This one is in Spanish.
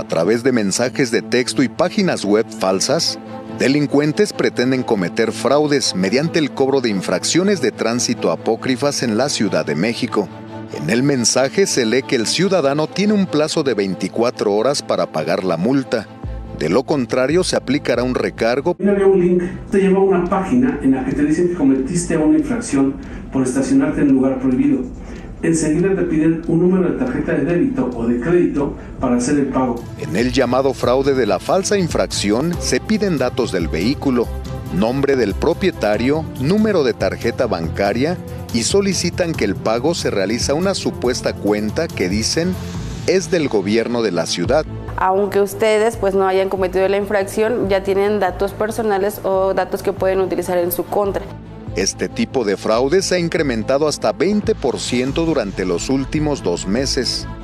A través de mensajes de texto y páginas web falsas, delincuentes pretenden cometer fraudes mediante el cobro de infracciones de tránsito apócrifas en la Ciudad de México. En el mensaje se lee que el ciudadano tiene un plazo de 24 horas para pagar la multa. De lo contrario, se aplicará un recargo. Había un link, te lleva a una página en la que te dicen que cometiste una infracción por estacionarte en lugar prohibido. Enseguida te piden un número de tarjeta de débito o de crédito para hacer el pago. En el llamado fraude de la falsa infracción, se piden datos del vehículo, nombre del propietario, número de tarjeta bancaria y solicitan que el pago se realiza a una supuesta cuenta que dicen es del gobierno de la ciudad. Aunque ustedes no hayan cometido la infracción, ya tienen datos personales o datos que pueden utilizar en su contra. Este tipo de fraude se ha incrementado hasta 20% durante los últimos 2 meses.